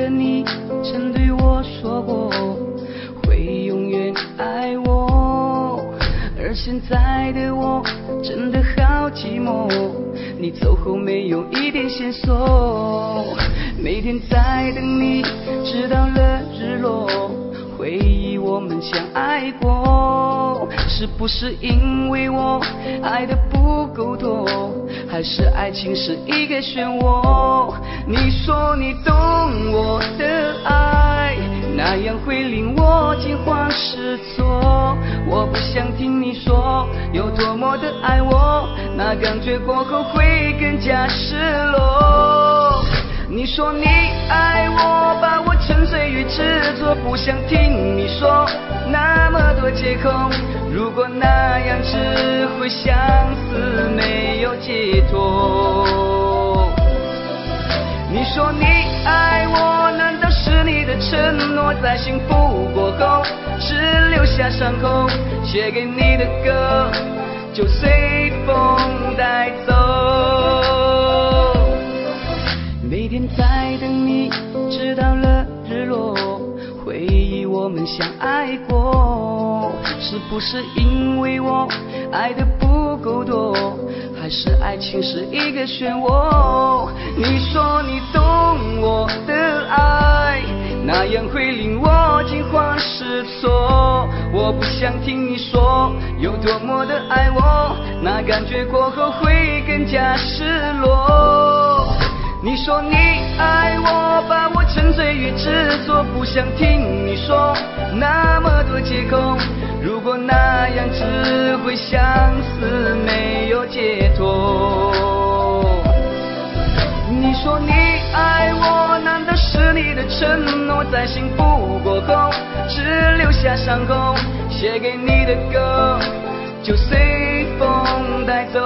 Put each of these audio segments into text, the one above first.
你曾对我说过会永远爱我，而现在的我真的好寂寞，你走后没有一点线索，每天在等你直到了日落，回忆我们相爱过，是不是因为我爱的不够多，还是爱情是一个漩涡？你说你懂我的爱，那样会令我惊慌失措，我不想听你说有多么的爱我，那感觉过后会更加失落。你说你爱我，把我沉醉于执着，不想听你说那么多借口，如果那样只会相思没有解脱。你说你爱我，难道是你的承诺在幸福过后只留下伤口，写给你的歌就随风带走，每天在等你直到了日落，回忆我们相爱过，是不是因为我爱的不够多，还是爱情是一个漩涡？你说你懂我的爱，那样会令我惊慌失措，我不想听你说有多么的爱我，那感觉过后会更加失落。你说你爱我，把我沉醉于执着，不想听你说那么多借口，如果那样只会相思没有解脱。你说你爱我，难道是你的承诺在幸福过后只留下伤口，写给你的歌就随风带走。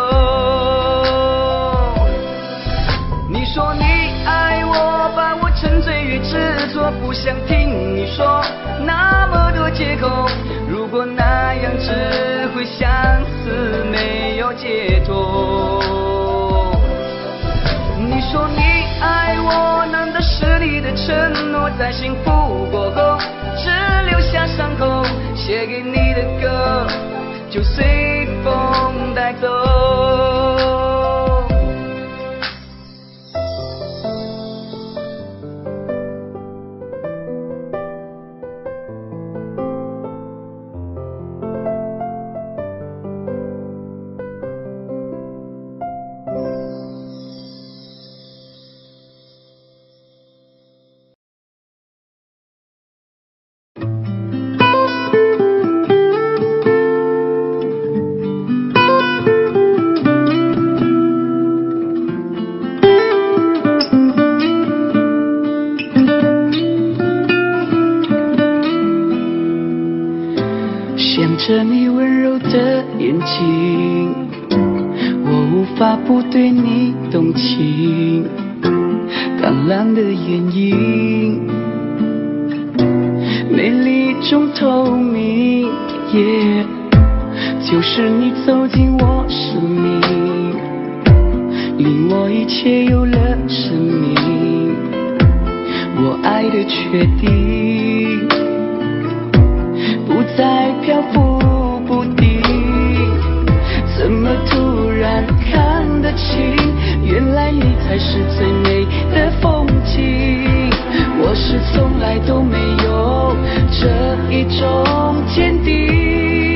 你说你爱我，把我沉醉于执着，不想听你说那么多借口，如果那样只会相思没有解脱。你说你爱我，难道是你的承诺在幸福过后只留下伤口，写给你的歌就随风带走。想着你温柔的眼睛，我无法不对你动情，淡蓝的眼影，美丽中透明，就是你走进我生命，令我一切有了生命，我爱的确定，不再漂浮不定，怎么突然看得清，原来你才是最美的风景，我是从来都没有这一种坚定。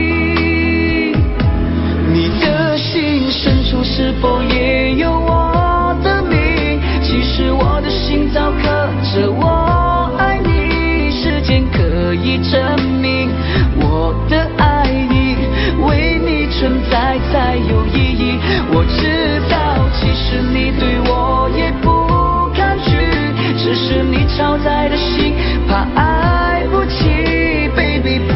你的心深处是否也有我的名？其实我的心早刻着我爱你，时间可以证明我的爱意，为你存在才有意义。我知道其实你对我也不抗拒，只是你超载的心怕爱不起 Baby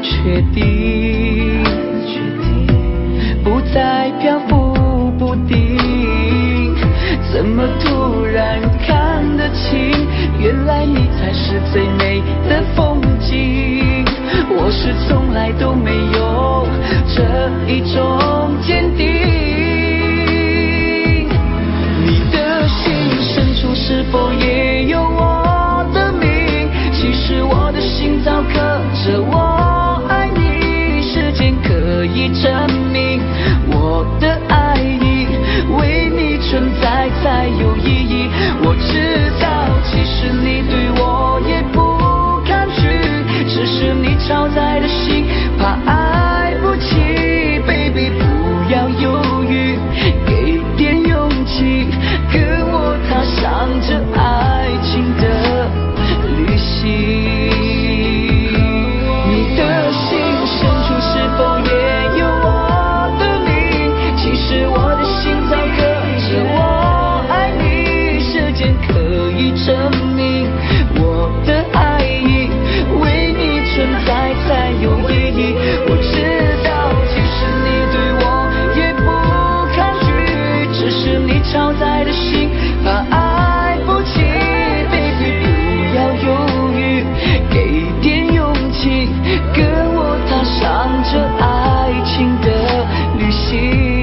确定，不再漂浮不定，怎么突然看得清，原来你才是最美的风景。我是从来都没有这一种坚定。你的心深处是否也有我的名？其实我的心早刻着我爱你，时间可以证明我的爱意为你存在才有意义。我知道其实你对我也不抗拒，只是你超载的心怕爱不起。 Baby 不要犹豫，给点勇气，跟我踏上这爱情的旅行。你的心深处是否也有我的名？其实我的心早刻着我爱你，时间可以证明我的爱意为你存在才有意义。我知道其实你对我也不抗拒，只是你超载的心怕爱不起。 Baby 不要犹豫，给点勇气，跟我踏上这爱情的旅行。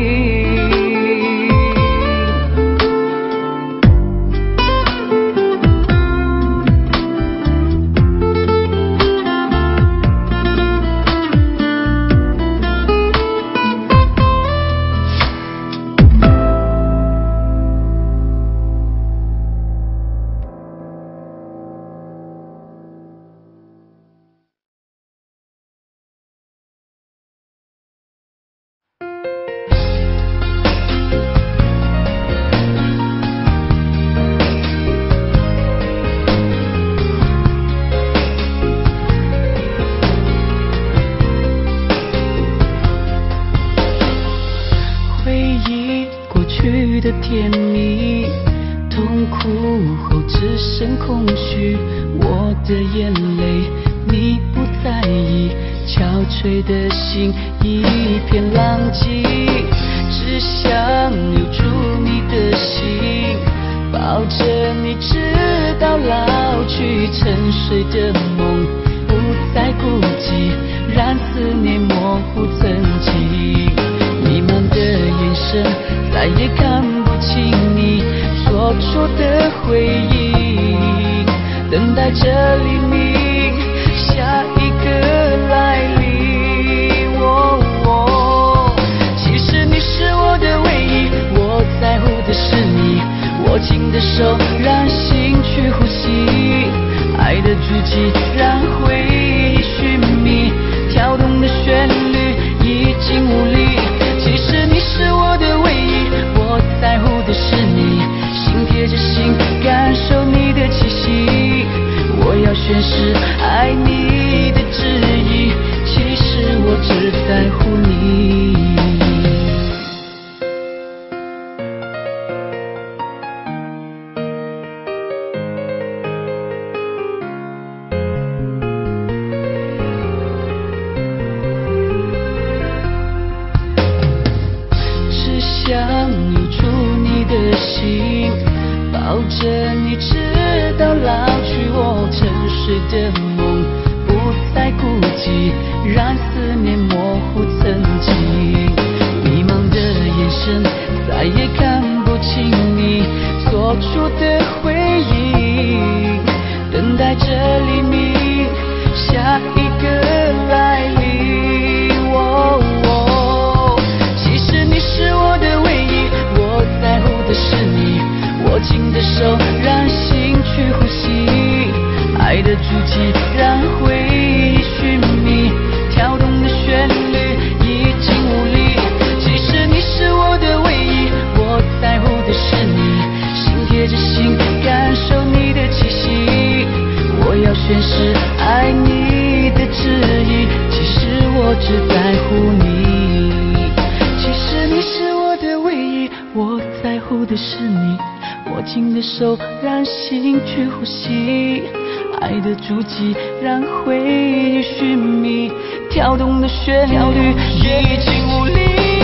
的甜蜜，痛苦后只剩空虚。我的眼泪你不在意，憔悴的心一片狼藉。只想留住你的心，抱着你直到老去。沉睡的梦不再孤寂，让思念模糊曾经。迷茫的眼神再也看不清你所说的回应，等待着黎明，下一个来临。其实你是我的唯一，我在乎的是你，握紧的手让心去呼吸，爱的足迹让回忆寻觅，跳动的旋律已经无力。其实你是我的唯一，我在乎的是你，心贴着心感受你的气息。我要宣誓爱你的旨意，其实我只在乎你。想留住你的心，抱着你直到老去。我沉睡的梦不再孤寂，让思念模糊曾经。迷茫的眼神再也看不清你所说的回应，等待着黎明，下一个来临。其实你是我的唯一，我在乎的是你，握紧的手让心去呼吸，爱的足迹让回忆寻觅，跳动的旋律已经无力。其实你是我的唯一，我在乎的是你，心贴着心感受你的气息。我要宣誓爱你的旨意，其实我只在乎你。其实你是我的唯一，我在乎的是你，握紧的手让心去呼吸， 爱的足迹，让回忆寻觅，跳动的旋律已经无力。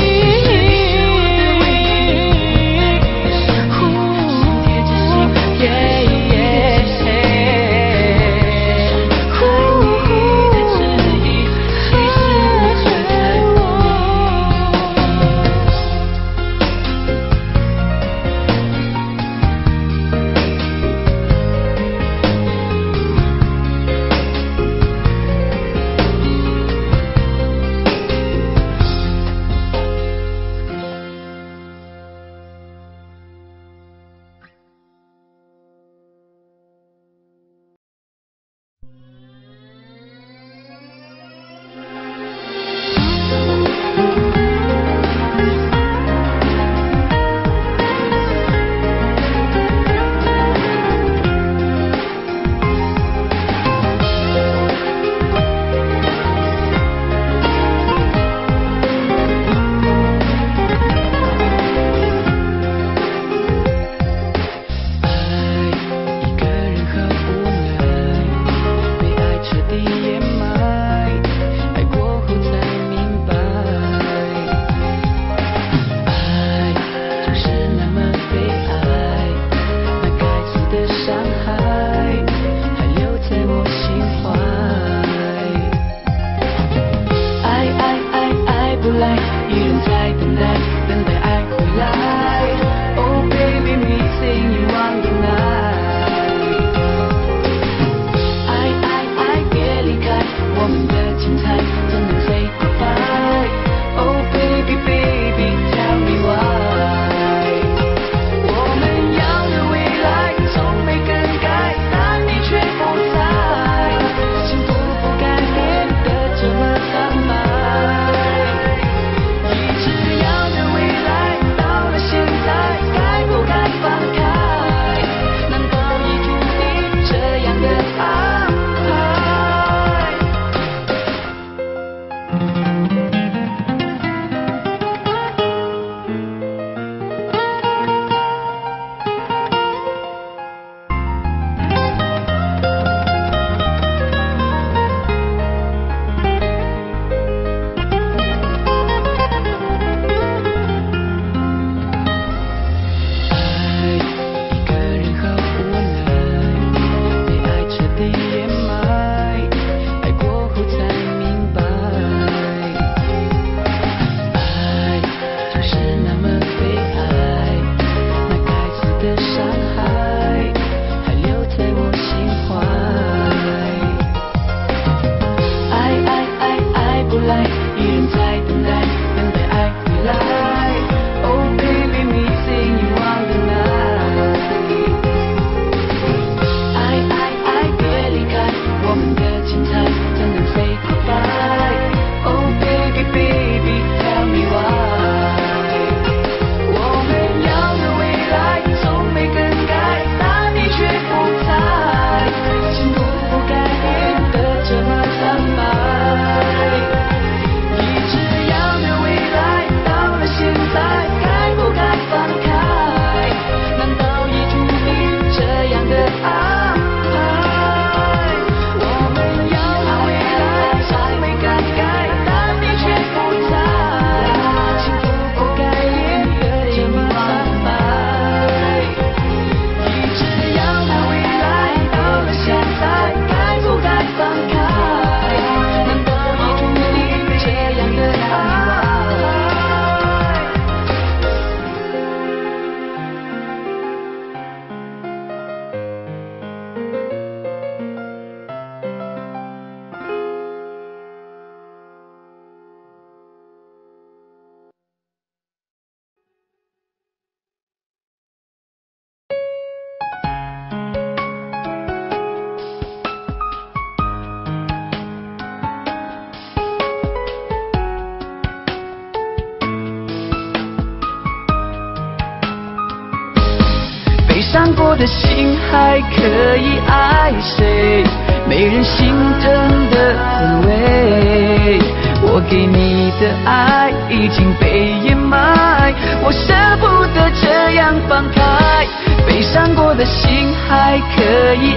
伤过的心还可以爱谁？没人心疼的滋味。我给你的爱已经被掩埋，我舍不得这样放开。被伤过的心还可以爱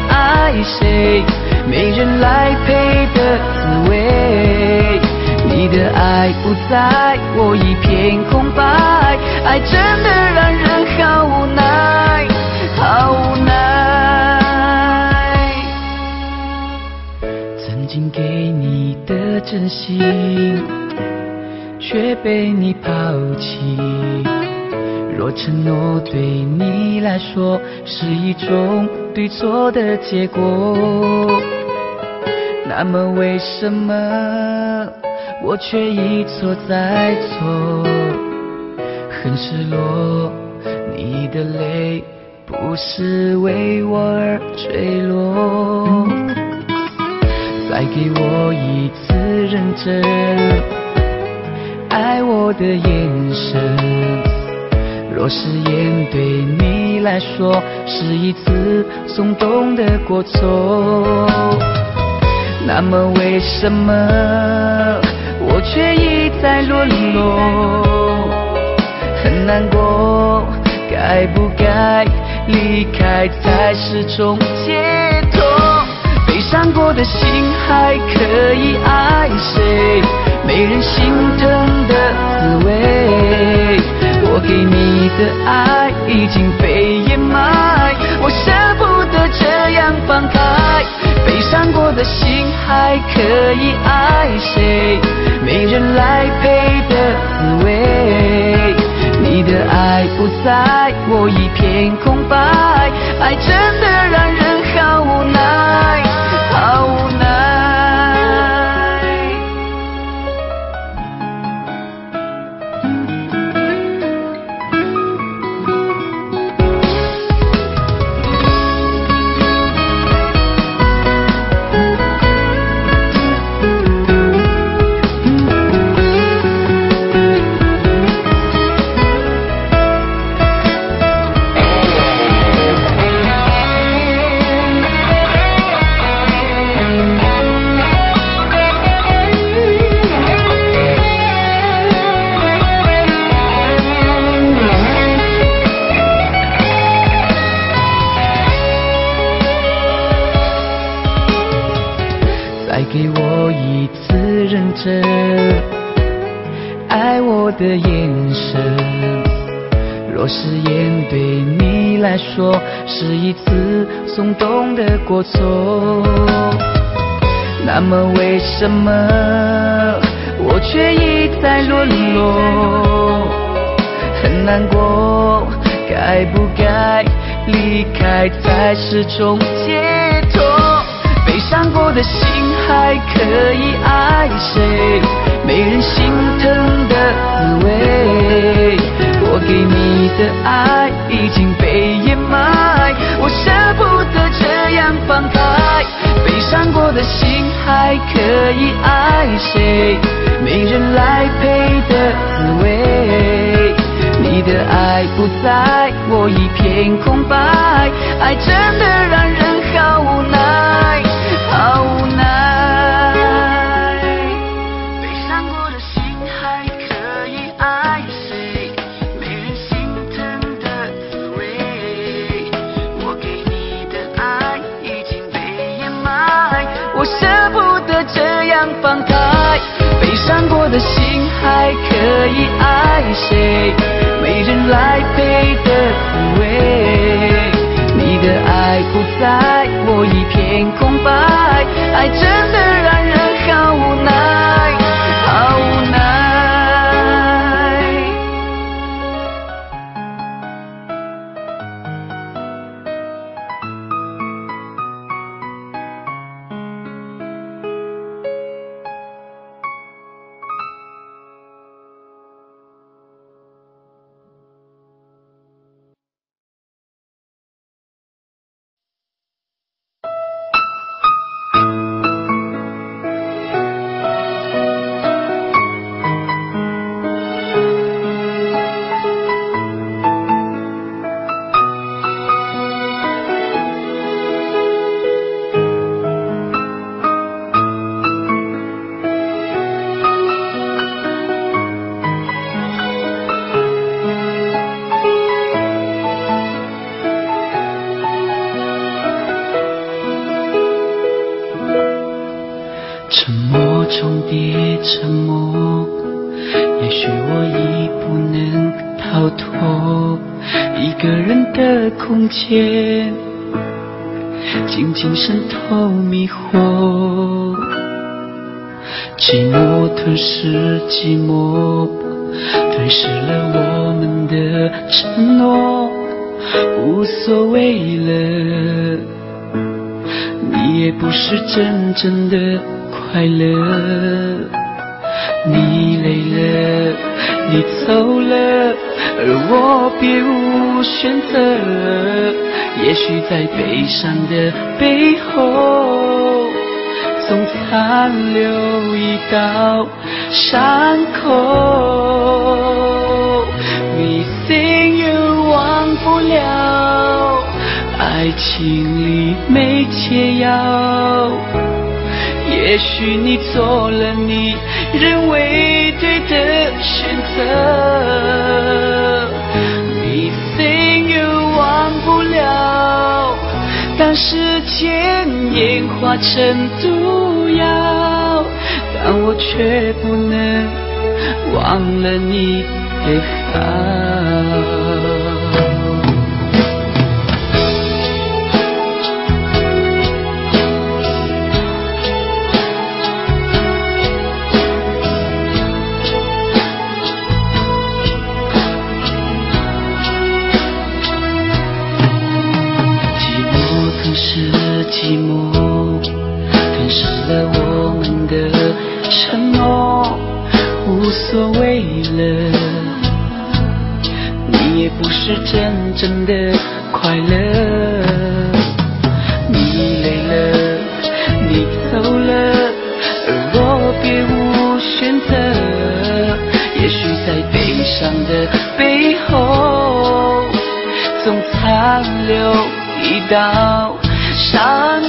爱谁，没人来陪的滋味。你的爱不在，我一片空白，爱真的让人好无奈，好无奈。曾经给你的真心，却被你抛弃。若承诺对你来说是一种对错的结果，那么为什么我却一错再错？很失落，你的泪不是为我而坠落。再给我一次认真爱我的眼神，若誓言对你来说是一次松动的过错，那么为什么我却一再沦落？很难过，该不该离开才是种解脱？悲伤过的心还可以爱谁？没人心疼的滋味，我给你的爱已经被掩埋，我舍不得这样放开。悲伤过的心还可以爱谁？没人来陪的滋味，你的爱不在，我一片空白，爱真的让人好无奈，好无奈。再给我一次认真爱我的眼神，若誓言对你来说是一次松动的过错，那么为什么我却一再沦落？很难过，该不该离开才是种解脱？悲伤过的心还可以爱谁？没人心疼的滋味，我给你的爱已经被掩埋，我舍不得这样放开。悲伤过的心还可以爱谁？没人来陪的滋味，你的爱不在，我一片空白，爱真的让人好无奈，好无奈。悲伤过的心还可以爱谁？没人心疼的滋味，我给你的爱已经被掩埋，我舍不得这样放开。悲伤过的心还可以爱谁？没人来陪的滋味，你的爱不在，我一片空白，爱真的让人好无奈，好无奈。 别沉默，也许我已不能逃脱一个人的空间，静静渗透迷惑，寂寞吞噬寂寞，吞噬了我们的承诺，无所谓了，你也不是真正的快乐，你累了，你走了，而我别无选择，也许在悲伤的背后总残留一道伤口。Missing you 忘不了，爱情里没解药，也许你做了你认为对的选择。Missing you 忘不了，当时间演化成毒药，但我却不能忘了你的好。寂寞吞噬了我们的承诺，无所谓了，你也不是真正的快乐，你累了，你走了，而我别无选择，也许在悲伤的背后总残留一道伤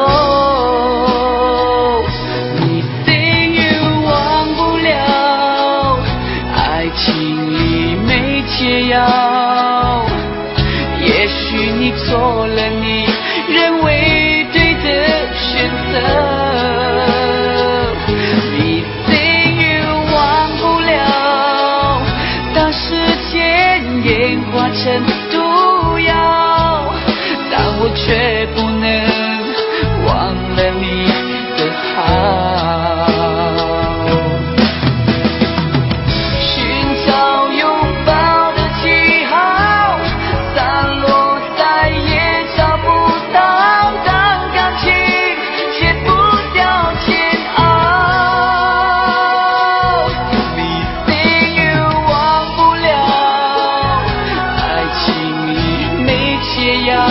口。Missing you 忘不了，爱情里没解药，也许你做了你认为对的选择。Missing you 忘不了，当时间演化成毒药，但我却不能忘了你的好。寻找拥抱的记号，散落再也找不到，当感情戒不掉煎熬。Missing you 忘不了，爱情里没解药，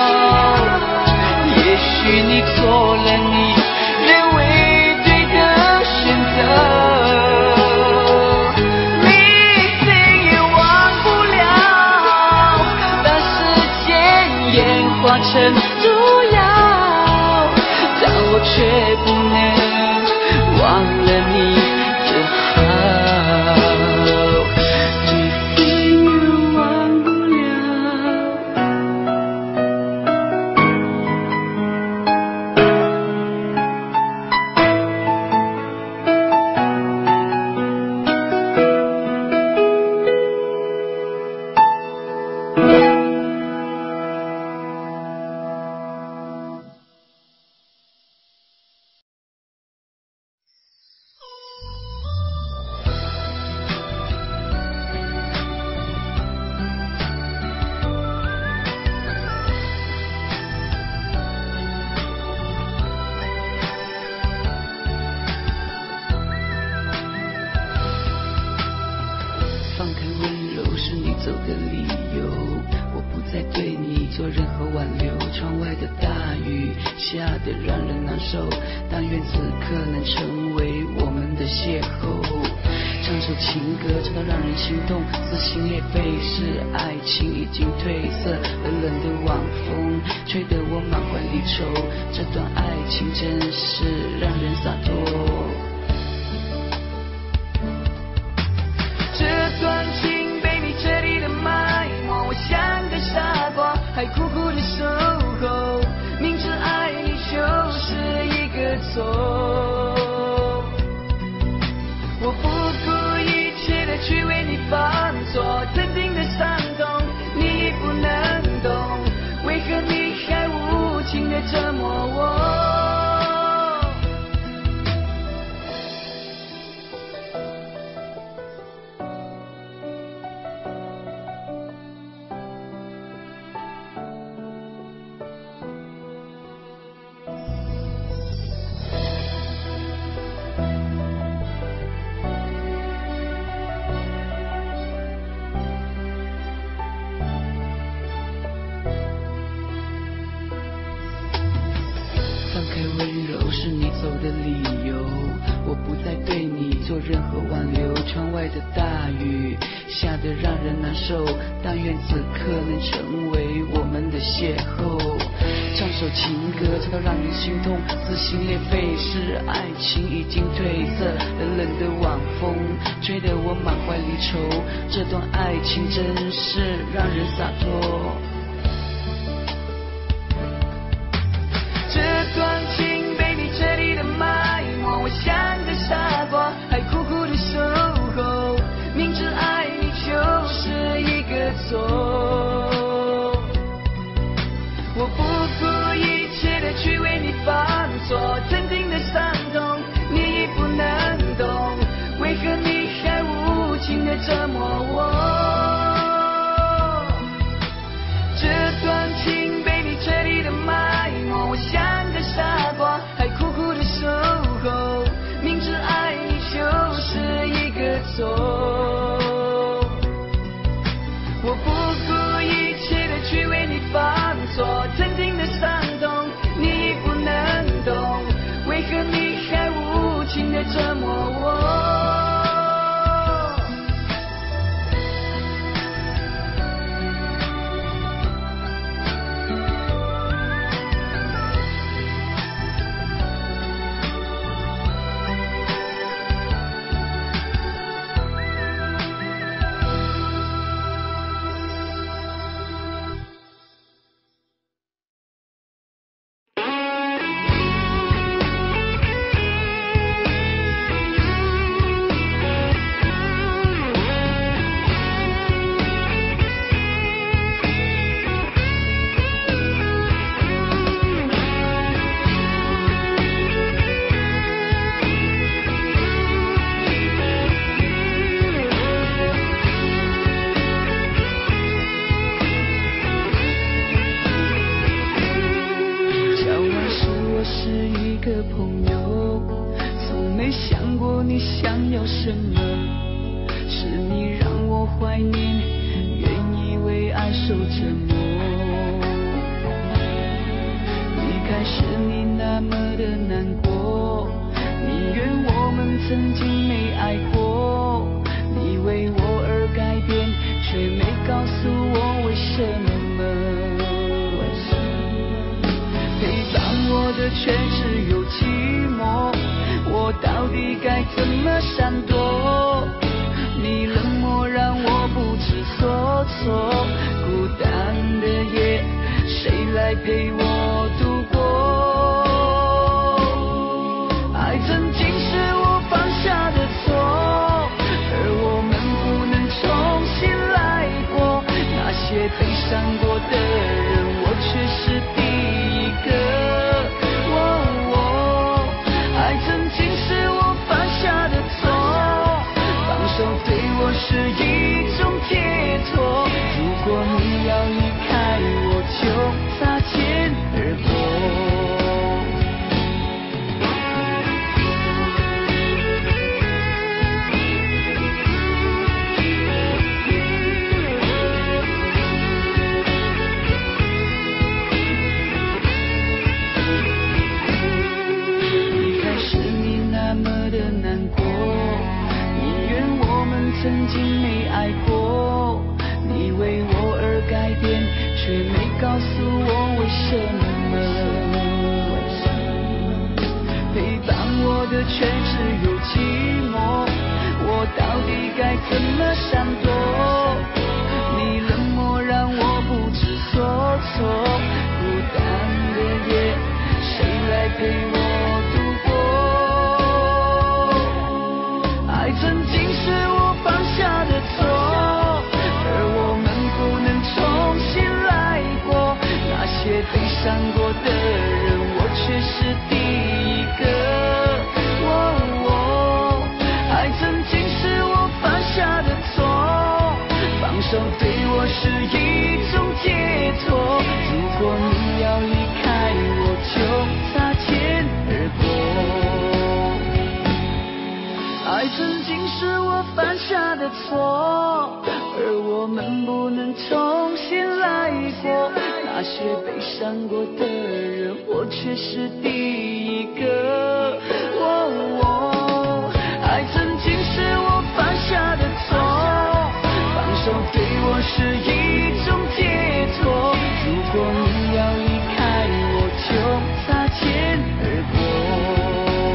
也许你做了你认为对的选择。Missing you 忘不了，当时间演化成毒药，但我却不能忘了你的好。Missing you 忘不了。放开温柔是你走的理由，我不再对你做任何挽留。窗外的大雨下得让人难受，但愿此刻能成为我们的邂逅。唱首情歌唱到让人心动，撕心裂肺是爱情已经褪色，冷冷的晚风吹得我满怀离愁，这段爱情真是让人洒脱。这段情被你彻底的埋没，我像个傻瓜，还苦苦的守候，明知爱你就是一个错。 是你走的理由。我不再对你做任何挽留，窗外的大雨下得让人难受，但愿此刻能成为我们的邂逅。唱首情歌唱到让人心痛，撕心裂肺，是爱情已经褪色，冷冷的晚风吹得我满怀离愁，这段爱情真是让人洒脱。这段情被你彻底的埋没，我像个傻瓜，还苦苦的守候，明知爱你就是一个错。我不顾一切的去为你犯错，曾经的伤痛你已不能懂，为何你还无情的折磨我？这段情被你彻底的埋没，我像个傻瓜，还苦苦的守候，明知爱你就是一个错。我不顾一切的去为你犯错，曾经的伤痛你已不能懂，为何你还无情的折磨我？ 那些悲伤过的人，我却是第一个。爱曾经是我犯下的错，放手对我是一种解脱。如果你要离开我，就擦肩而过。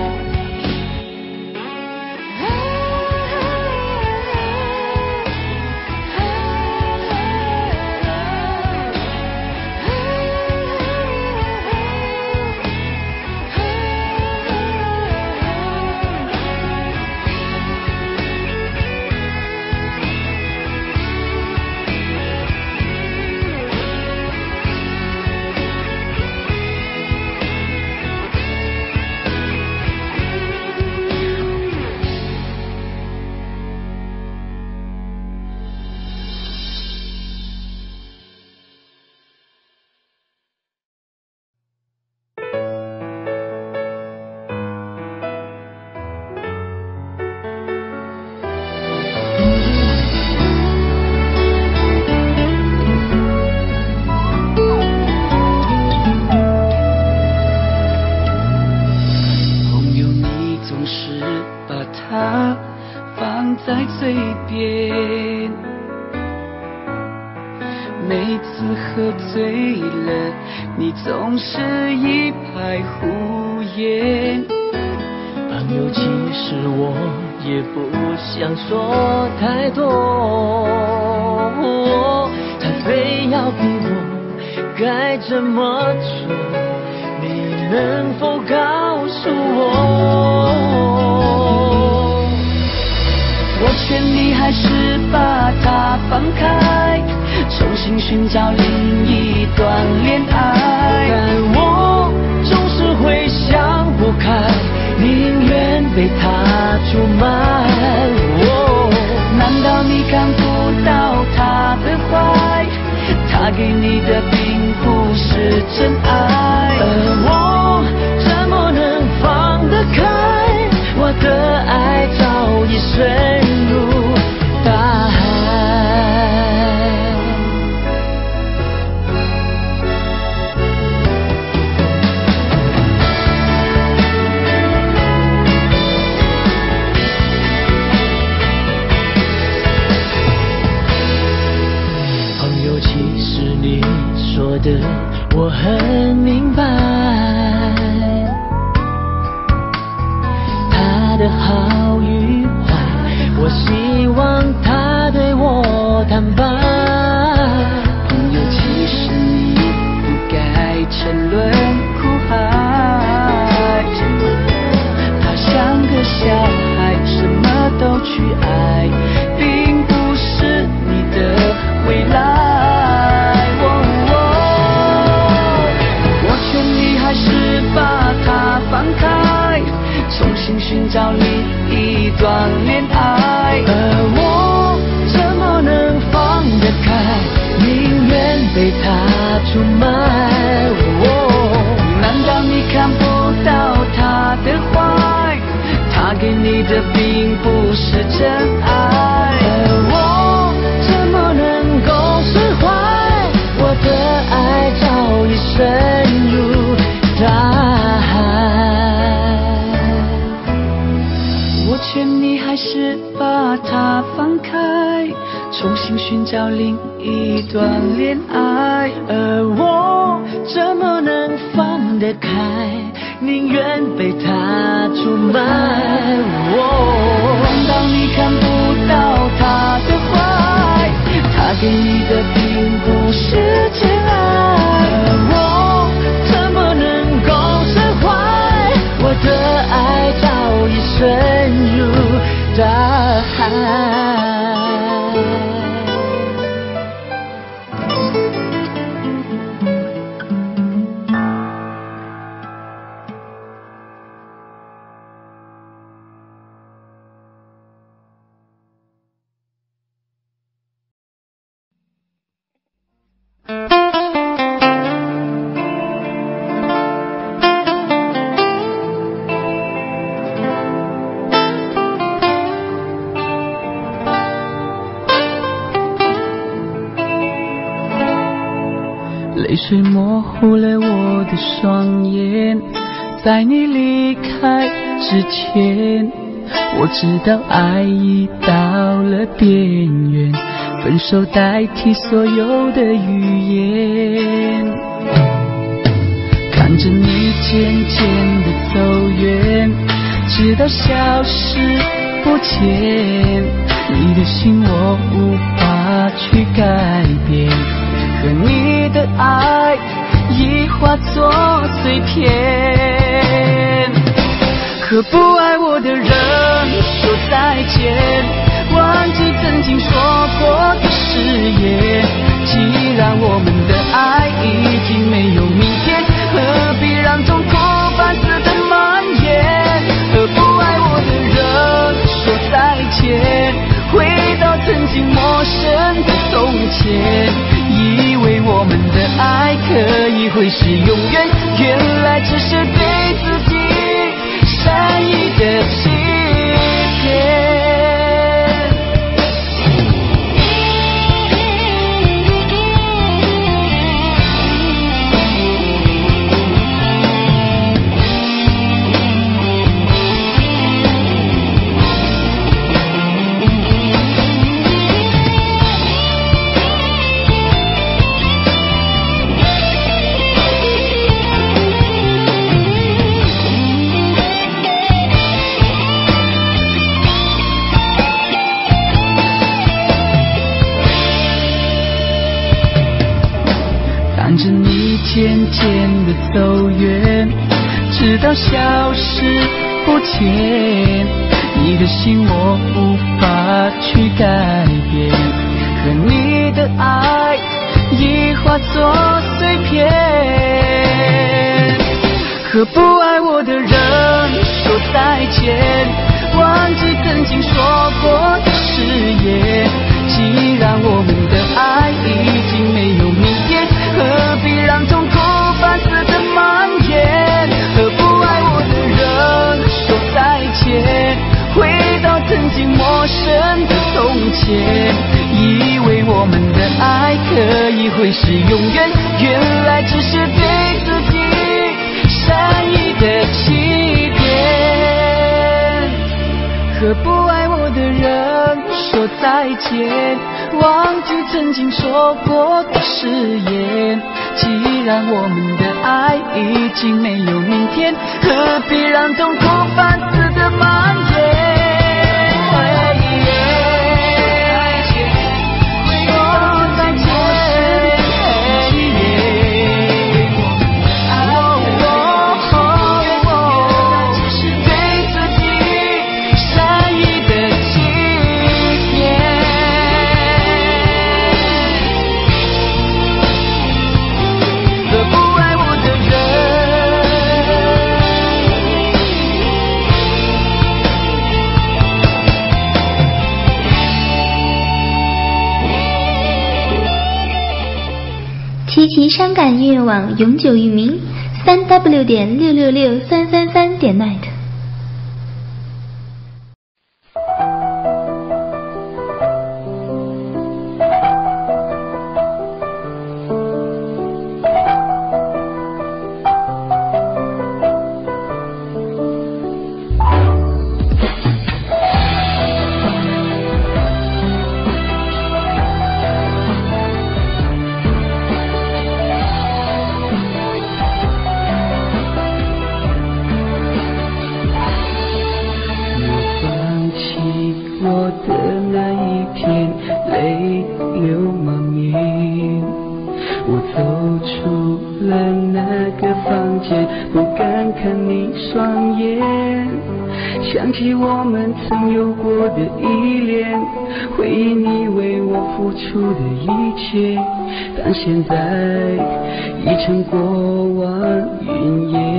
在嘴边，每次喝醉了，你总是一派胡言。 朋友，其实我也不想说太多，他非要逼我该怎么做，你能否告诉我？ 我劝你还是把它放开，重新寻找另一段恋爱。 但我总是会想不开，宁愿被他出卖。 难道你看不到他的坏？他给你的并不是真爱。 我怎么能放得开？我的爱早已深入大海。朋友，其实你说的我很明白，他的好与坏，我希望他对我坦白。 朋友，其实你不该沉沦苦海。他像个小孩，什么都去爱，并不是你的未来。我劝你还是把它放开，重新寻找另一段恋爱。 我怎么能放得开？宁愿被他出卖。 难道你看不到他的坏？他给你的并不是真爱。 我怎么能够释怀？我的爱早已深入大海。 我劝你还是把它放开，重新寻找另一段恋爱。 我怎么能放得开？宁愿被他出卖。 难道你看不到他的坏？他给你的并不是真爱。 我怎么能够释怀？我的爱早已深入大海。 泪水模糊了我的双眼，在你离开之前，我知道爱已到了边缘，分手代替所有的语言。看着你渐渐地走远，直到消失不见，你的心我无法去改变，和你的爱已化作碎片。和不爱我的人说再见，忘记曾经说过的誓言。既然我们的爱已经没有明天，何必让痛苦反复的蔓延？和不爱我的人说再见，回到曾经陌生的从前，以为我们的爱可以会是永远，原来只是对自己善意的欺骗。看着你渐渐地走远，直到消失不见，你的心我无法去改变，和你的爱已化作碎片。和不爱我的人说再见，忘记曾经说过的誓言。既然我们的爱已经没有明天，何必让痛苦反复的蔓延？和不爱我的人说再见，回到曾经陌生的从前，以为我们的爱可以会是永远，原来只是对自己善意的欺骗。和不爱我的人说再见，忘记曾经说过的誓言。既然我们的爱已经没有明天，何必让痛苦反复的蔓延？ 齐齐伤感音乐网永久域名3w.666.333.net。 想起我们曾有过的依恋，回忆你为我付出的一切，但现在已成过往云烟。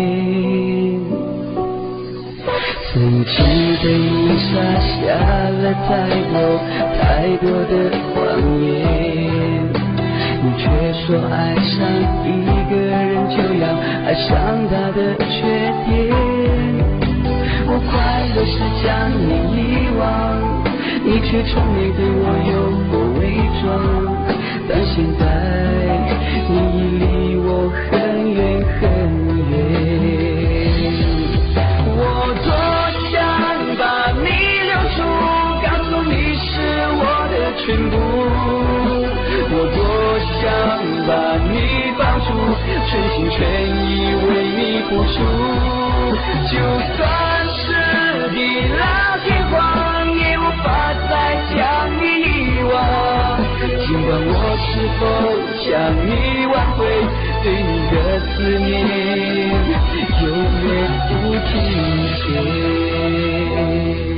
曾经的你撒下了太多的谎言，你却说爱上一个人就要爱上他的缺点。我快乐是将你遗忘，你却从没对我有过伪装，但现在你已离全心全意为你付出。就算是地老天荒，也无法再将你遗忘。尽管我是否向你挽回，对你的思念永远不停歇。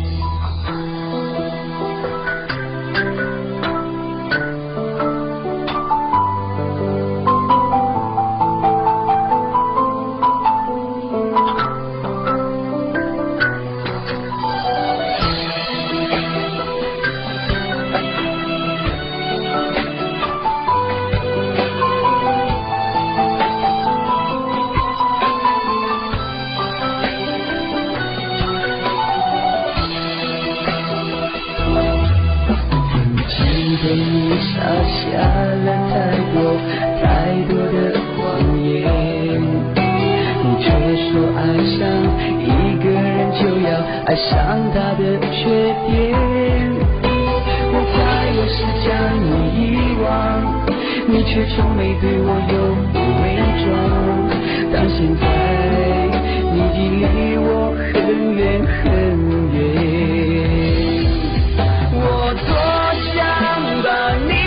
撒下了太多的谎言，你却说爱上一个人就要爱上他的缺点。我快有时将你遗忘，你却从没对我有伪装。当现在你已离我很远很远，我多想把你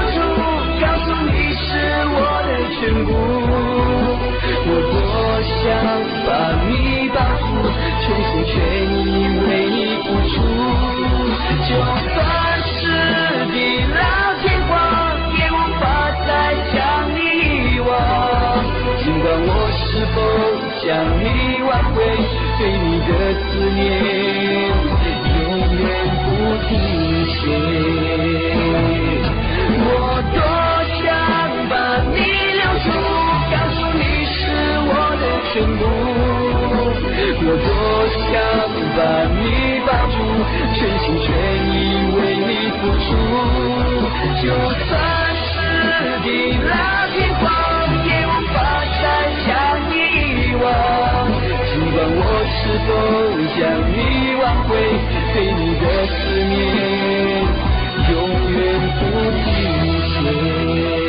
全部，我多想把你抱住，全心全意为你付出。就算是地老天荒，也无法再将你遗忘。尽管我是否将你挽回，对你的思念永远不停歇。我多想把你告诉你是我的全部，我多想把你抱住，全心全意为你付出。就算是地老天荒，也无法再将你遗忘。尽管我是否将你挽回，对你的思念永远不停歇。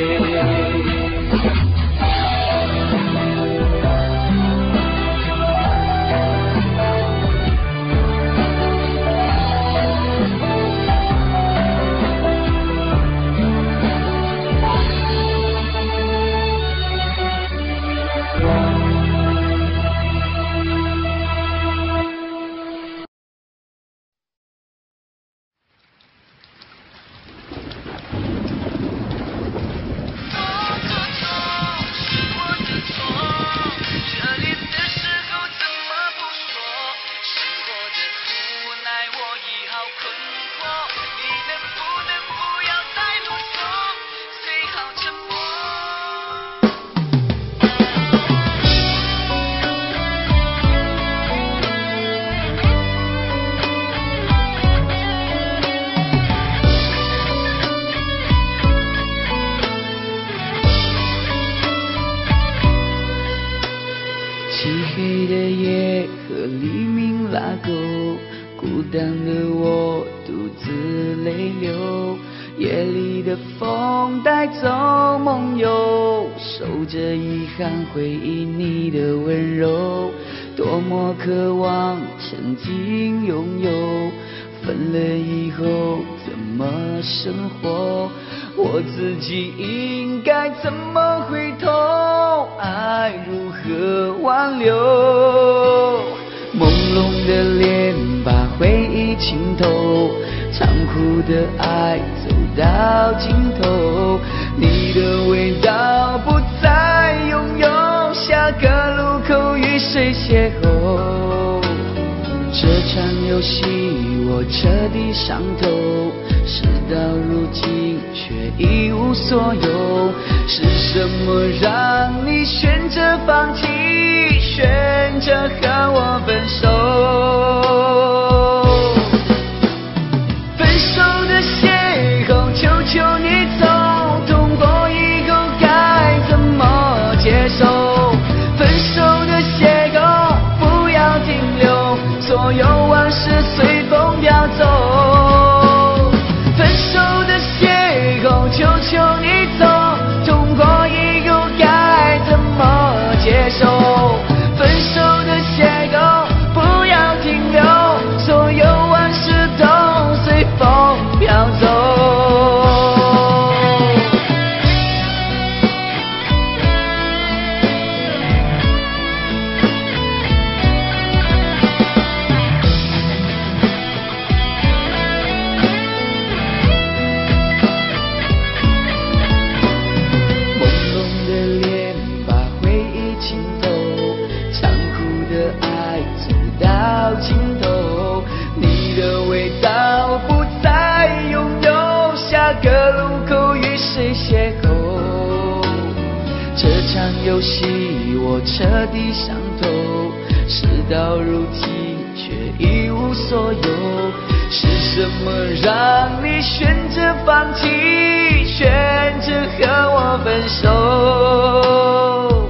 漆黑的夜和黎明拉钩，孤单的我独自泪流。夜里的风带走梦游，守着遗憾回忆你的温柔。多么渴望曾经拥有，分了以后怎么生活？我自己应该怎么回头？爱如何挽留？朦胧的脸把回忆浸透，残酷的爱走到尽头，你的味道不再拥有，下个路口与谁邂逅？这场游戏我彻底上头，事到如今却一无所有。是什么让你选择放弃，选择和我分手？分手的邂逅，求求你走，痛过以后该怎么接受？分手的邂逅，不要停留，所有往事随风飘走。分手的邂逅，求求你走，痛过以后该场游戏我彻底上头，事到如今却一无所有。是什么让你选择放弃，选择和我分手？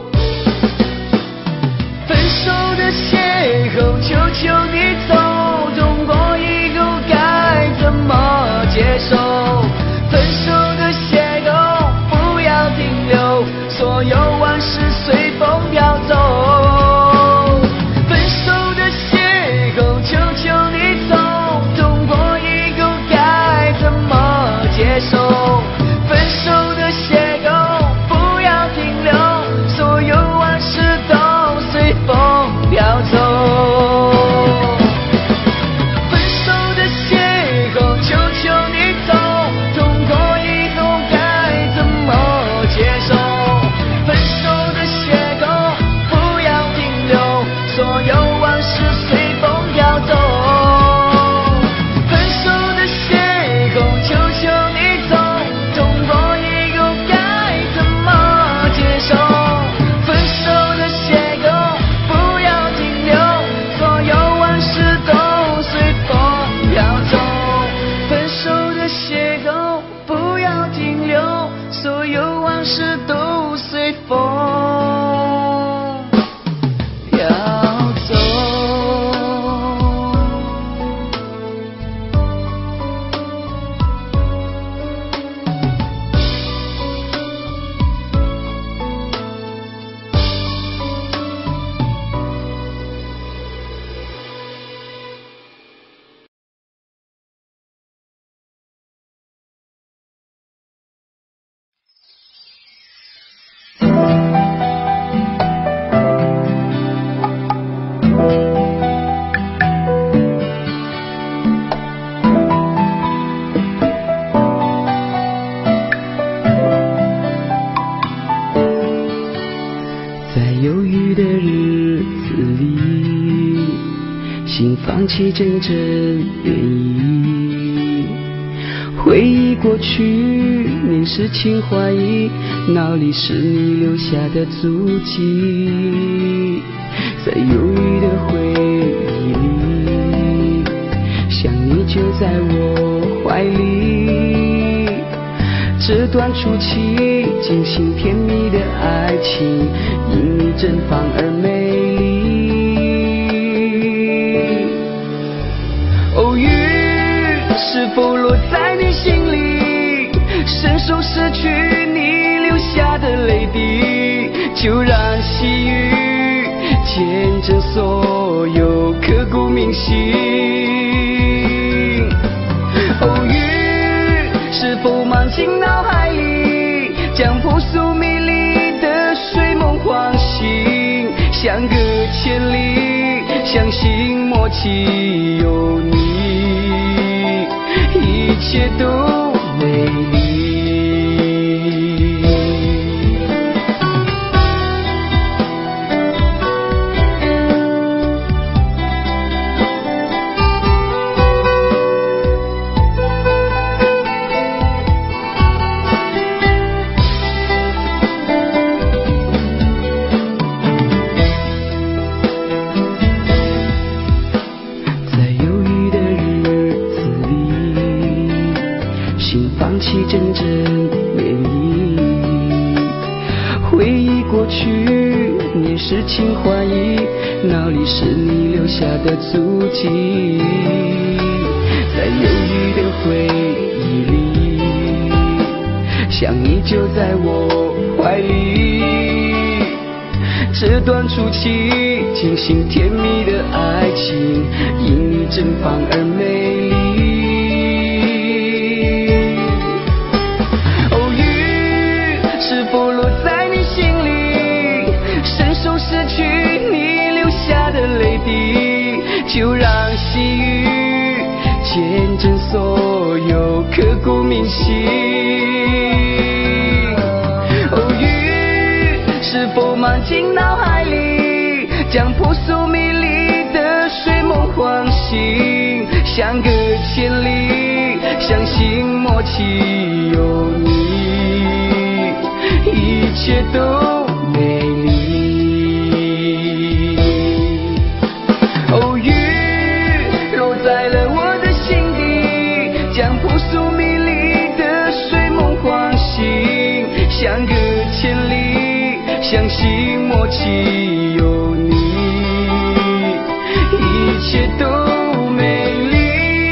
分手的邂逅，求求你走，痛过以后该怎么接受？分手的邂逅，不要停留，所有往事随风飘走。分手的邂逅，求求你走，痛过以后该怎么接受？分手的邂逅，不要停留，所有往事都随风飘走。分手的邂逅，求求你走，痛过以后该怎么接受？分手的邂逅，不要停留，所有往事随风飘走。分手的邂逅，求求你走，痛过以后该怎么接受？分手的邂逅，不要停留，所有往事都随风飘走。分手的邂逅，不要停留，所有往事都随风飘走。 在忧郁的日子里，心放弃阵阵涟漪，回忆过去，年时情怀意，脑里是你留下的足迹。在忧郁的回忆里，想你就在我怀里。这段初期惊心甜蜜的爱情，因你绽放而美丽。偶遇是否落在你心里，伸手拾取你留下的泪滴，就让细雨见证所有刻骨铭心。偶遇是否mang进脑海里，将扑朔迷离的睡梦唤醒，相隔千里，相信默契有你，一切都美丽。阵阵涟漪，回忆过去，年时情怀意，脑里是你留下的足迹。在忧郁的回忆里，想你就在我怀里。这段初期惊心甜蜜的爱情，因你绽放而美丽。是否落在你心里，伸手拾取你留下的泪滴，就让细雨见证所有刻骨铭心。偶遇是否mang进脑海里，将扑朔迷离的睡梦唤醒，相隔千里，相信默契有你，一切都美相隔千里，相信默契有你，一切都美丽。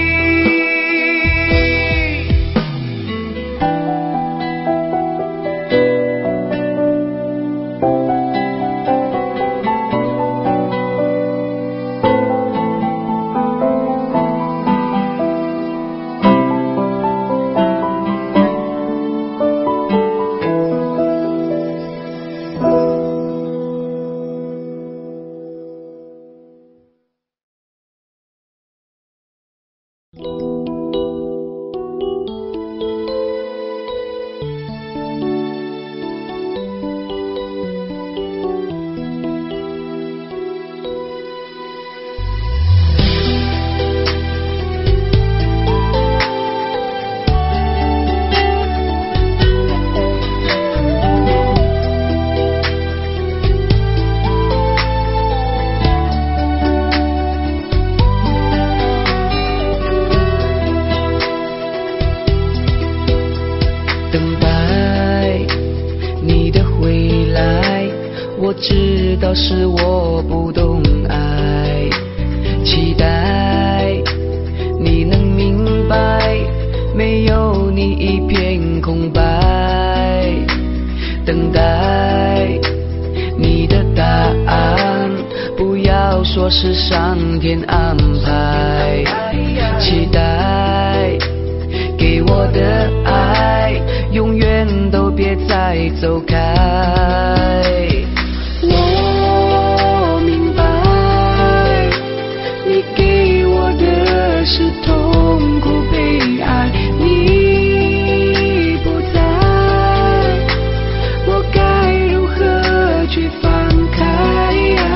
我知道是我不懂爱，期待你能明白，没有你一片空白，等待你的答案，不要说是上天安排，期待给我的爱，永远都别再走开。我明白，你给我的是痛苦悲哀，你不在，我该如何去放开？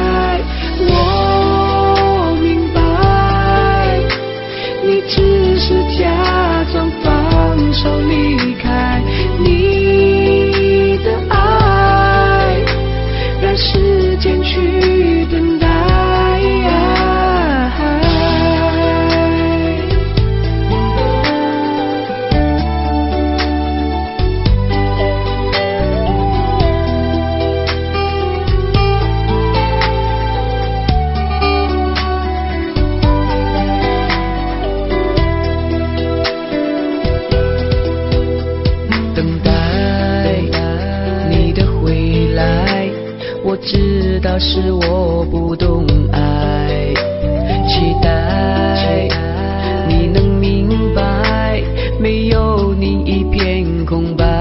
我明白，你只是假装放手离开，你的爱让时间去等待。等待你的回来，我知道是我不懂爱，期待你能明白，没有你一片空白，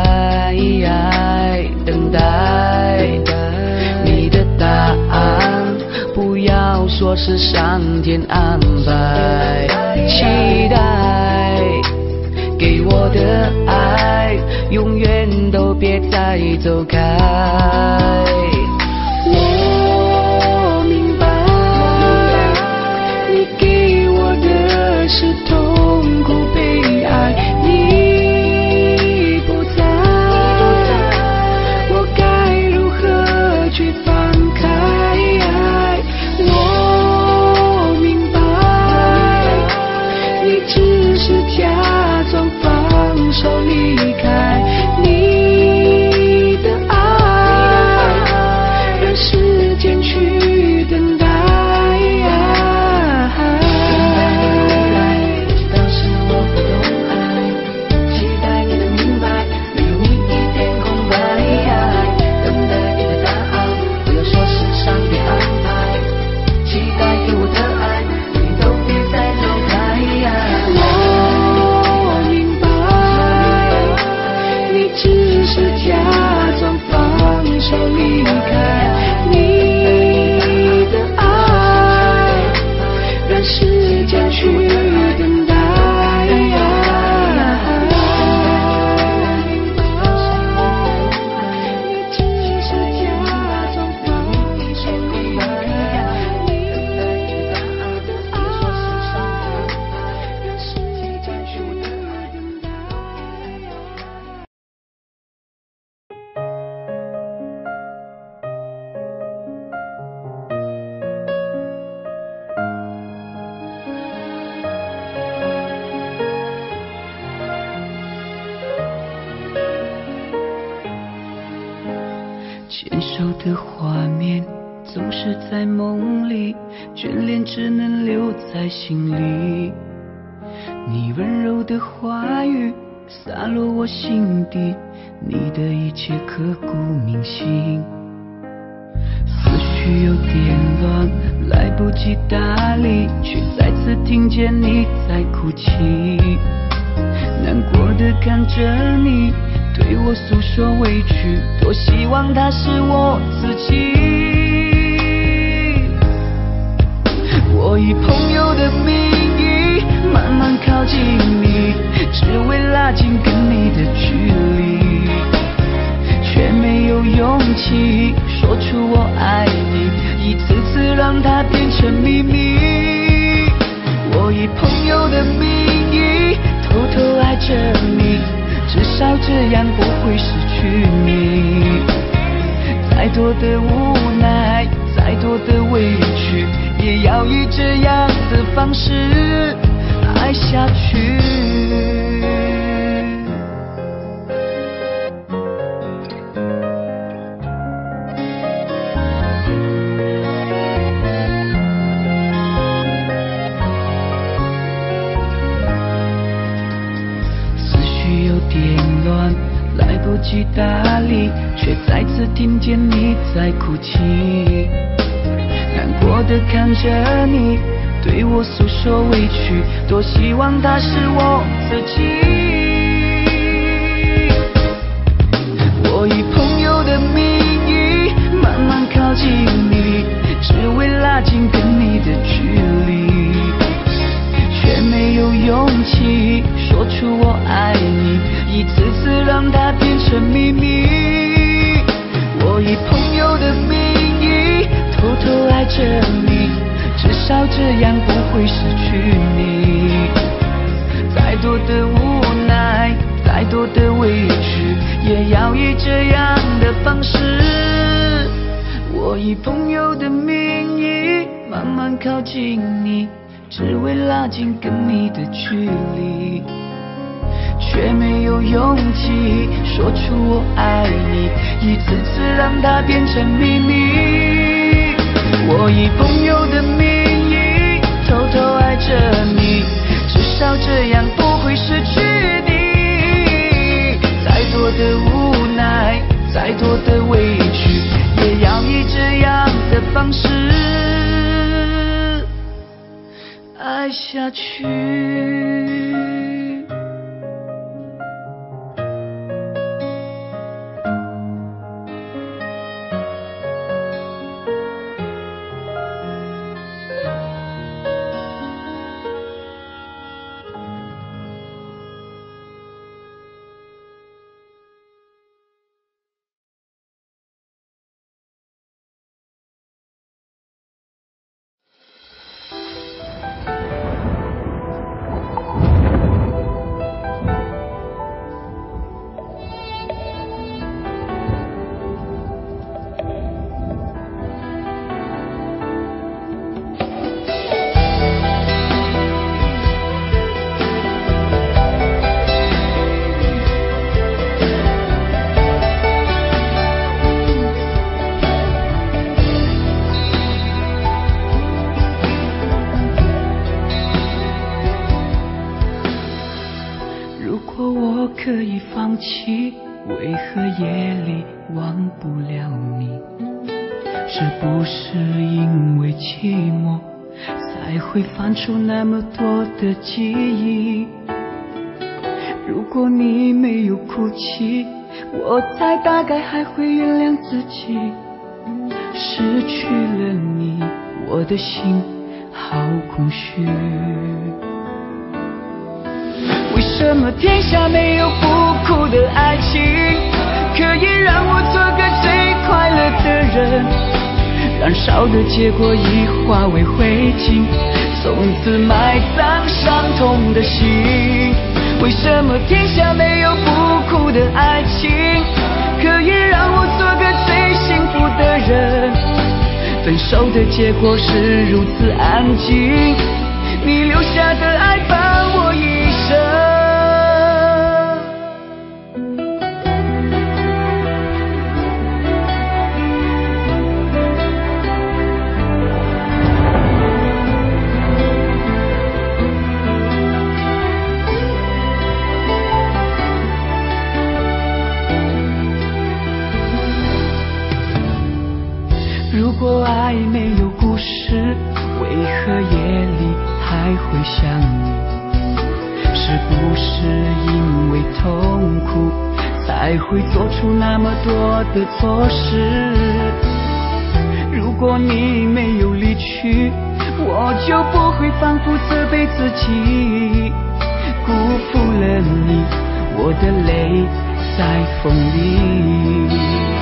等待你的答案，不要说是上天安排，期待给我的爱，永远都别再走开。我明白，你给我的是痛苦悲哀，你不在，我该如何去放开？我明白，你只是假装放手离开，你的爱让时间去等待。知道是我不懂爱，期待你能明白，没有你一片空白，等待你的答案，不要说是上天安排，期待给我的爱，你都别再走开。我明白，你只是假装放手离开，你的爱让时间去等待。你只是假装放手离开，你的爱让时间去等待。 牵手的画面总是在梦里，眷恋只能留在心里。你温柔的话语洒落我心底，你的一切刻骨铭心。思绪有点乱，来不及打理，却再次听见你在哭泣。难过的看着你对我诉说委屈，多希望他是我自己。我以朋友的名义慢慢靠近你，只为拉近跟你的距离，却没有勇气说出我爱你，一次次让它变成秘密。我以朋友的名义偷偷爱着你，至少这样不会失去你。再多的无奈，再多的委屈，也要以这样的方式爱下去。来不及打理，却再次听见你在哭泣。难过的看着你对我诉说委屈，多希望他是我自己。我以朋友的名义慢慢靠近你，只为拉近跟你的距离，却没有勇气说出我爱你，一次次让它变成秘密。我以朋友的名义偷偷爱着你，至少这样不会失去你。再多的无奈，再多的委屈，也要以这样的方式。我以朋友的名义慢慢靠近你，只为拉近跟你的距离，却没有勇气说出我爱你，一次次让它变成秘密。我以朋友的名义偷偷爱着你，至少这样不会失去你。再多的无奈，再多的委屈，也要以这样的方式爱下去。可以放弃，为何夜里忘不了你？是不是因为寂寞，才会翻出那么多的记忆？如果你没有哭泣，我猜大概还会原谅自己。失去了你，我的心好空虚。为什么天下没有不哭的爱情，可以让我做个最快乐的人？燃烧的结果已化为灰烬，从此埋葬伤痛的心。为什么天下没有不哭的爱情，可以让我做个最幸福的人？分手的结果是如此安静，你留下的爱伴我一生。 果爱没有故事，为何夜里还会想你？是不是因为痛苦才会做出那么多的错事？如果你没有离去，我就不会反复责备自己，辜负了你，我的泪在风里。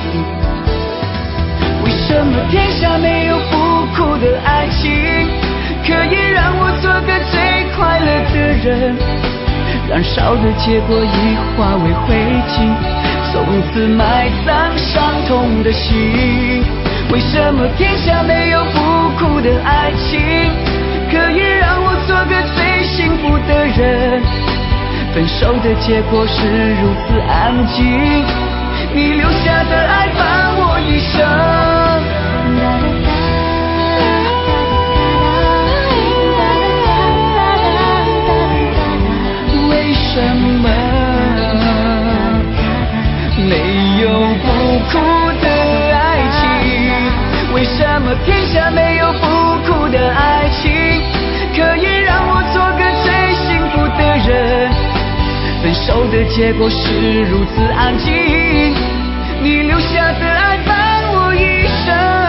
为什么天下没有不哭的爱情，可以让我做个最快乐的人？燃烧的结果已化为灰烬，从此埋葬伤痛的心。为什么天下没有不哭的爱情，可以让我做个最幸福的人？分手的结果是如此安静，你留下的爱伴我一生。为什么没有不哭的爱情？为什么天下没有不哭的爱情，可以让我做个最幸福的人？分手的结果是如此安静，你留下的爱伴我一生。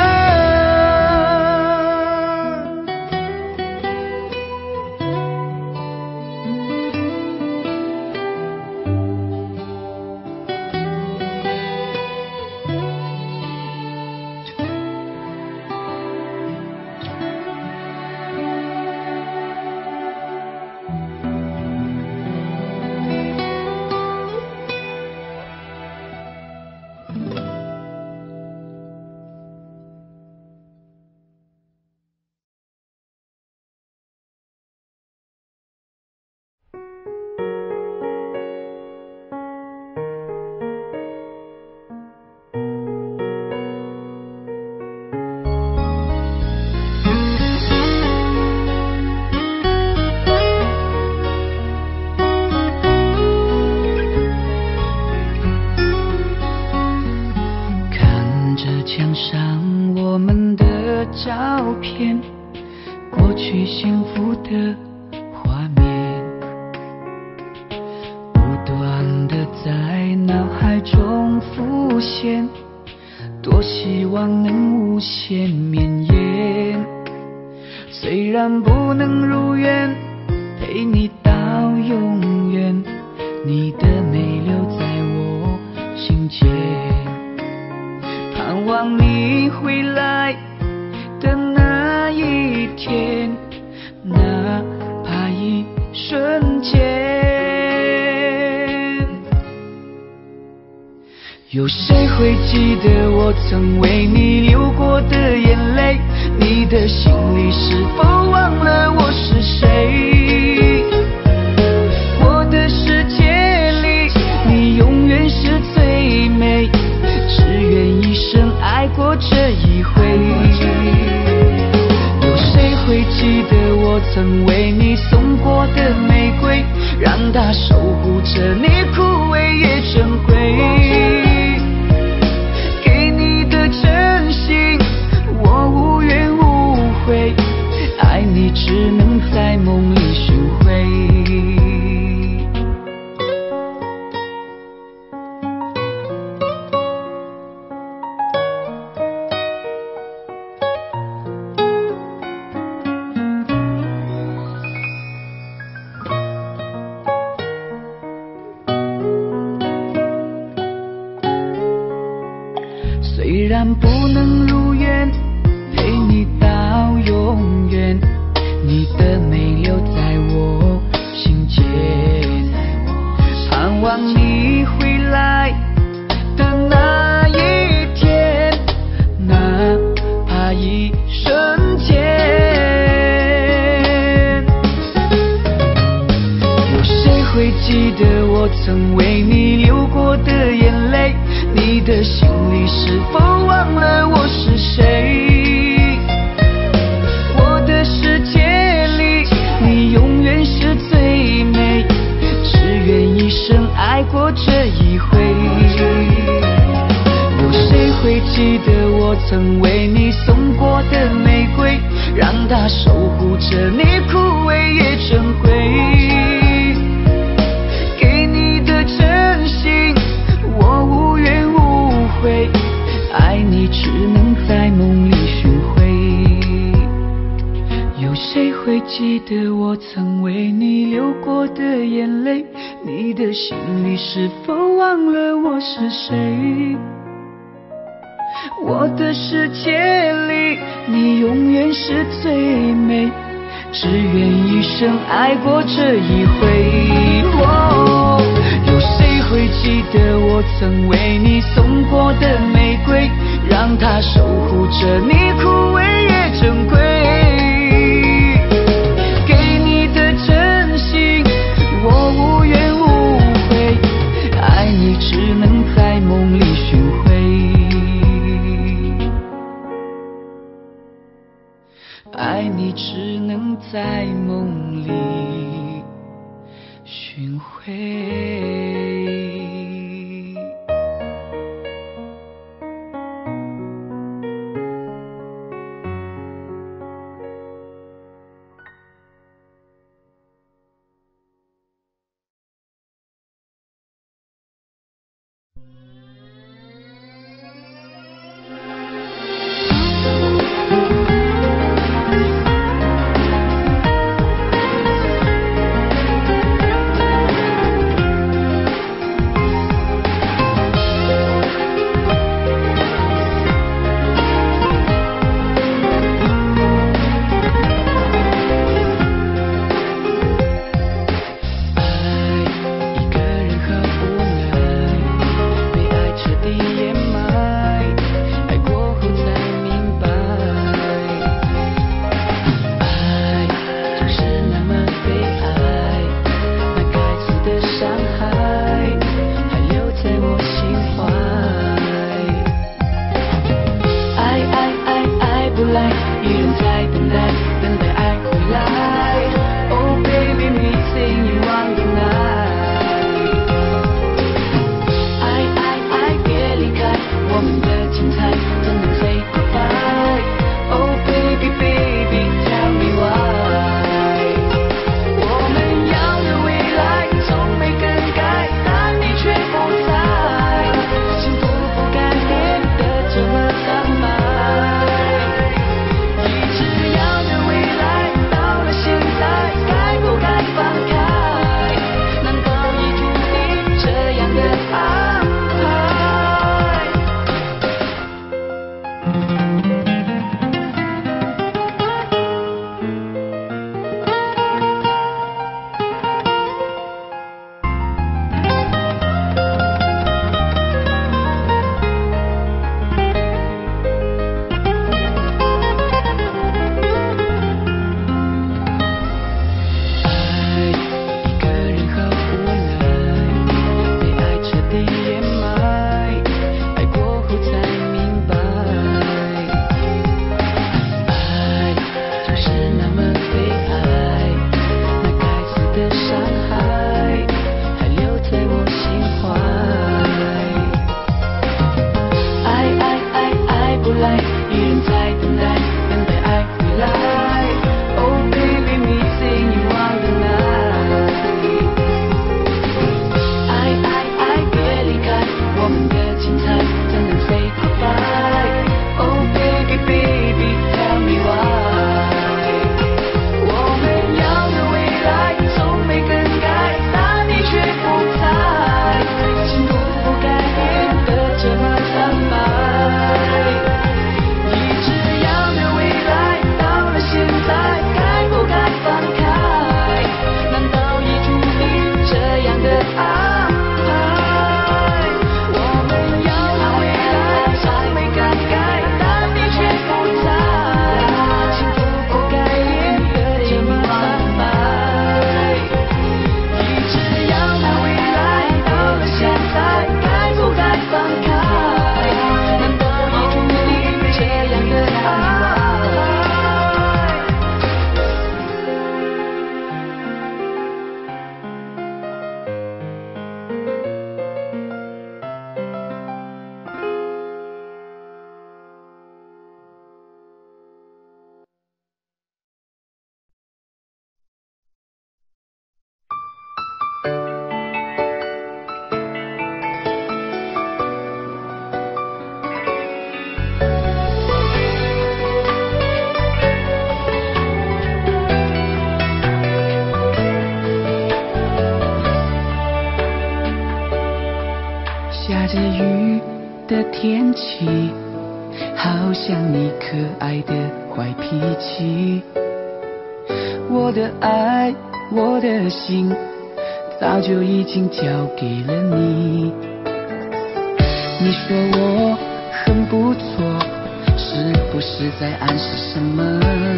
墙上我们的照片，过去幸福的画面，不断的在脑海中浮现，多希望能无限绵延。虽然不能如愿陪你到永远，你的美留在我心间，盼望你回来的那一天，哪怕一瞬间。有谁会记得我曾为你流过的眼泪？你的心里是否忘了我是谁？我的世界里，你永远是最美，只愿一生爱过这一回。有谁会记得我曾为你送过的玫瑰，让它守护着你枯萎也珍贵。给你的真心我无怨无悔，爱你只能在梦里寻回。虽然不能如愿陪你到永远，你的美留在我心间，盼望你回来的那一天，哪怕一瞬间。有谁会记得我曾为你流过的眼泪？你的心里是否忘了我是谁？我的世界里，你永远是最美，只愿一生爱过这一回。有谁会记得我曾为你送的玫瑰，让它守护着你枯萎也成灰。给你的真心我无怨无悔，爱你只能在梦里寻回。有谁会记得我曾为你流过的眼泪？你的心里是否忘了我是谁？我的世界里你永远是最美，只愿一生爱过这一回。有谁会记得我曾为你送过的玫瑰，让它守护着你枯萎也珍贵。给你的真心我无怨无悔，爱你只能在梦里寻回。爱你只能在梦里寻回。 着雨的天气，好像你可爱的坏脾气。我的爱，我的心，早就已经交给了你。你说我很不错，是不是在暗示什么？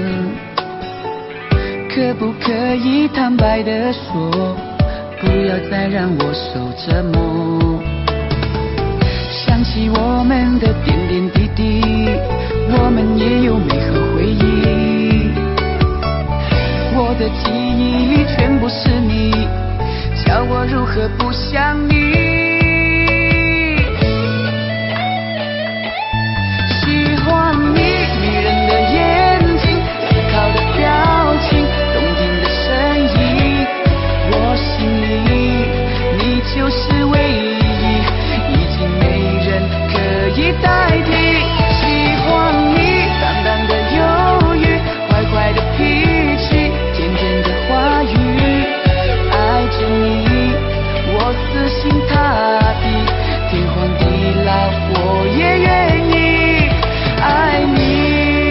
可不可以坦白地说，不要再让我受折磨？想起我们的点点滴滴，我们也有美好回忆。我的记忆全部是你，叫我如何不想你？喜欢你迷人的眼睛，思考的表情，动听的声音，我心里你就是唯一，已经没人可以代替。喜欢你淡淡的忧郁，坏坏的脾气，甜甜的话语，爱着你我死心塌地，天荒地老我也愿意爱你。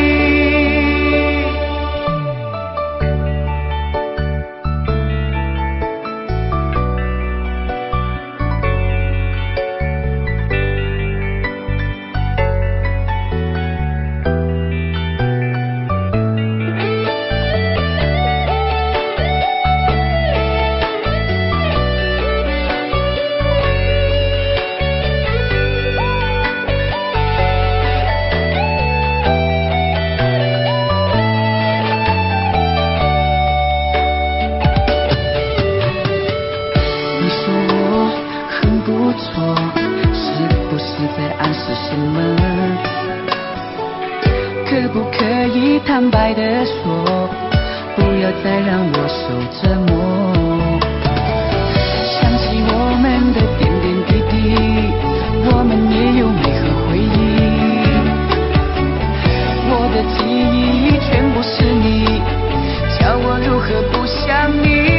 可不可以坦白地说，不要再让我受折磨？想起我们的点点滴滴，我们也有美好回忆。我的记忆全部是你，叫我如何不想你？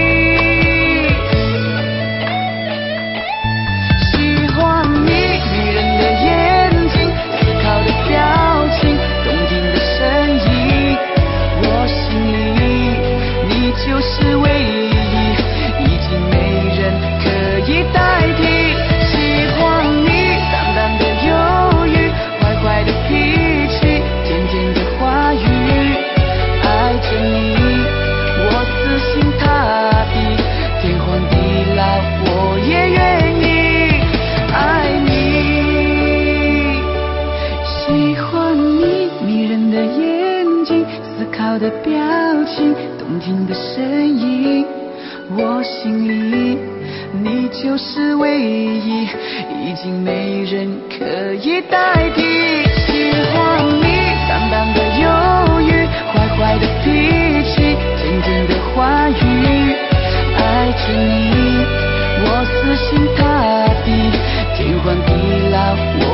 喜欢你迷人的眼睛，思考的表情，动听的声音，我心里你就是唯一，已经没人可以代替。喜欢你淡淡的忧郁，坏坏的脾气，甜甜的话语，爱着你我死心塌地，天荒地老我也愿意爱你。喜欢你迷人的眼睛，思考的表情，动听的声音，我心里你就是唯一，已经没人可以代替。喜欢你淡淡的忧郁，坏坏的脾气，甜甜的话语，爱着你我死心塌地，天荒地老我